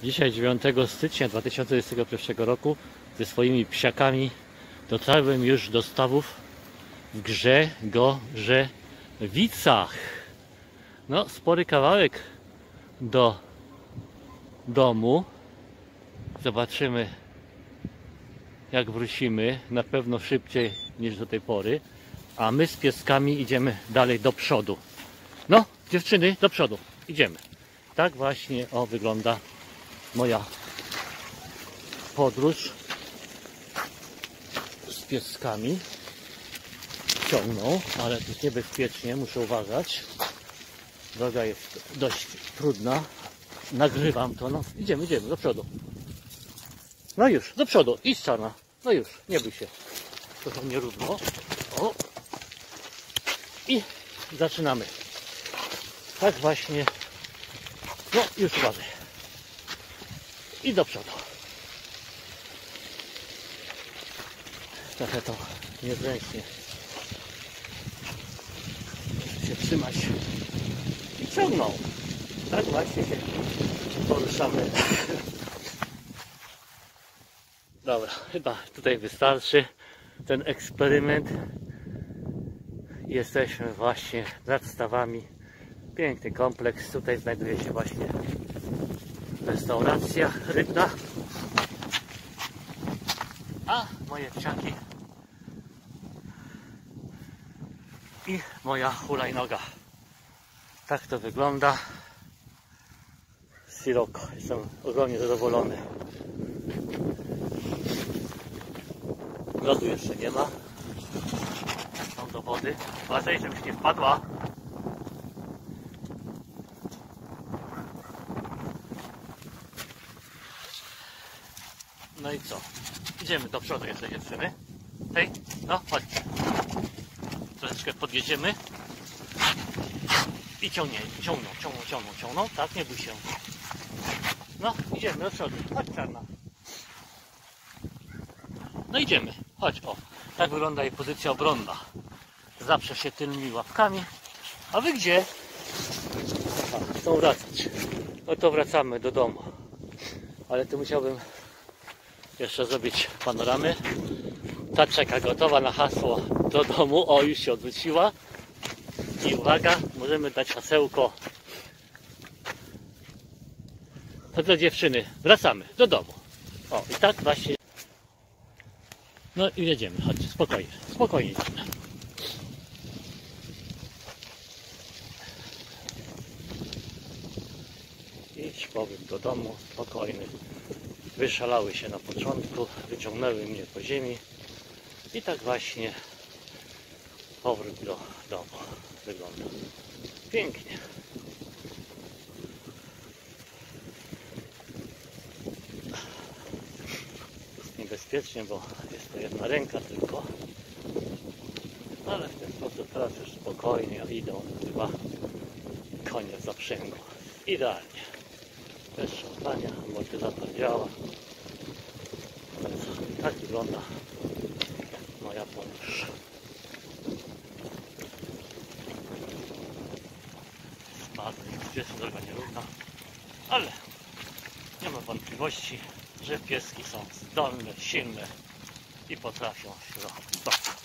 Dzisiaj 9 stycznia 2021 roku ze swoimi psiakami dotarłem już do stawów w Grzegorzewicach. No, spory kawałek do domu. Zobaczymy, jak wrócimy. Na pewno szybciej niż do tej pory. A my z pieskami idziemy dalej do przodu. No, dziewczyny, do przodu. Idziemy. Tak właśnie wygląda moja podróż z pieskami. Ciągną, ale tu jest niebezpiecznie, muszę uważać. Droga jest dość trudna. Nagrywam to, no. Idziemy do przodu. No już, do przodu. Idź, czarna. No już, nie bój się. Trochę nierówno. O. I zaczynamy. Tak właśnie. No, już uważaj. I do przodu. Trochę to niezręcznie się trzymać. I ciągną. Tak właśnie się poruszamy. Dobra, chyba tutaj wystarczy ten eksperyment. Jesteśmy właśnie nad stawami. Piękny kompleks. Tutaj znajduje się właśnie restauracja rybna. A moje psiaki i moja hulajnoga. Tak to wygląda. Sirocco. Jestem ogromnie zadowolony. Lodu jeszcze nie ma. Są do wody. Uważaj, żebyś nie wpadła. No i co? Idziemy do przodu jeszcze, dziewczyny. Hej, no chodź. Troszeczkę podjedziemy. I ciągną. Tak, nie bój się. No, idziemy do przodu. Chodź, czarna. No idziemy. Chodź, o. Tak wygląda jej pozycja obronna. Zawsze się tylnymi łapkami. A wy gdzie? Aha, chcą wracać. No to wracamy do domu. Ale tu musiałbym jeszcze zrobić panoramę. Ta czeka gotowa na hasło do domu. O, już się odwróciła. I uwaga, możemy dać hasełko. To dla dziewczyny. Wracamy do domu. O, i tak właśnie. No i jedziemy. Chodź, spokojnie. Spokojnie. Idź, powiem, do domu. Spokojny. Wyszalały się na początku. Wyciągnęły mnie po ziemi. I tak właśnie powrót do domu wygląda. Pięknie. Jest niebezpiecznie, bo jest to jedna ręka tylko. Ale w ten sposób teraz już spokojnie idą. Chyba koniec zaprzęgu. Idealnie. Bez szarpania, amortyzator działa. Tak wygląda moja podróż. Bardzo niebezpieczna, droga nierówna, ale nie ma wątpliwości, że pieski są zdolne, silne i potrafią się dostać.